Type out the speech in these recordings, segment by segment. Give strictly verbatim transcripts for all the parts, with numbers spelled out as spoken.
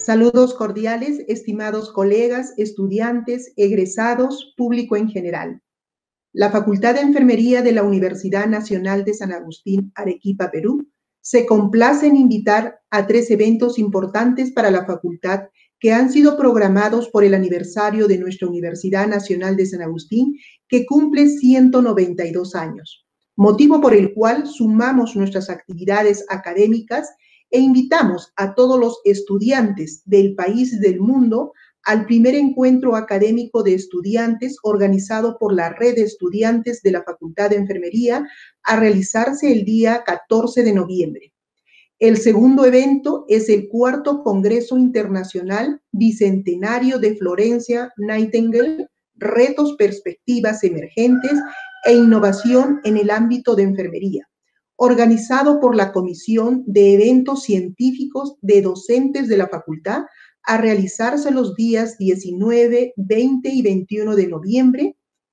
Saludos cordiales, estimados colegas, estudiantes, egresados, público en general. La Facultad de Enfermería de la Universidad Nacional de San Agustín, Arequipa, Perú, se complace en invitar a tres eventos importantes para la facultad que han sido programados por el aniversario de nuestra Universidad Nacional de San Agustín, que cumple ciento noventa y dos años, motivo por el cual sumamos nuestras actividades académicas e invitamos a todos los estudiantes del país y del mundo al primer encuentro académico de estudiantes organizado por la Red de Estudiantes de la Facultad de Enfermería a realizarse el día catorce de noviembre. El segundo evento es el cuarto Congreso Internacional Bicentenario de Florencia Nightingale, Retos, Perspectivas Emergentes e Innovación en el ámbito de enfermería, organizado por la Comisión de Eventos Científicos de Docentes de la Facultad, a realizarse los días diecinueve, veinte y veintiuno de noviembre,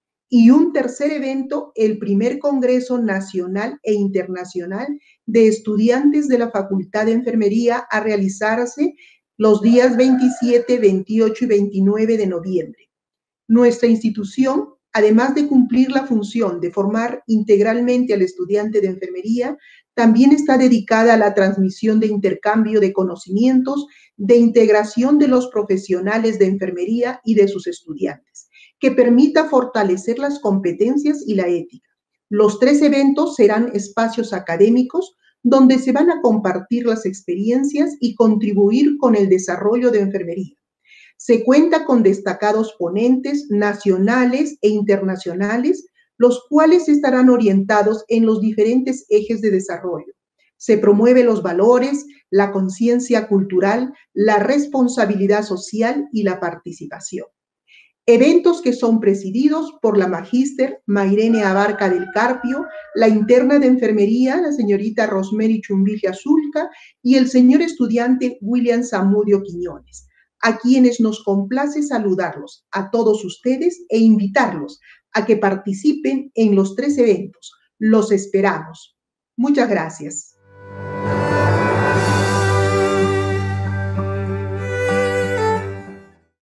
y un tercer evento, el primer Congreso Nacional e Internacional de Estudiantes de la Facultad de Enfermería, a realizarse los días veintisiete, veintiocho y veintinueve de noviembre. Nuestra institución, además de cumplir la función de formar integralmente al estudiante de enfermería, también está dedicada a la transmisión de intercambio de conocimientos, de integración de los profesionales de enfermería y de sus estudiantes, que permita fortalecer las competencias y la ética. Los tres eventos serán espacios académicos donde se van a compartir las experiencias y contribuir con el desarrollo de enfermería. Se cuenta con destacados ponentes nacionales e internacionales, los cuales estarán orientados en los diferentes ejes de desarrollo. Se promueve los valores, la conciencia cultural, la responsabilidad social y la participación. Eventos que son presididos por la magíster Mairene Abarca del Carpio, la interna de enfermería, la señorita Rosemary Chumbilla Zulca, y el señor estudiante William Zamudio Quiñones, a quienes nos complace saludarlos a todos ustedes e invitarlos a que participen en los tres eventos. Los esperamos. Muchas gracias.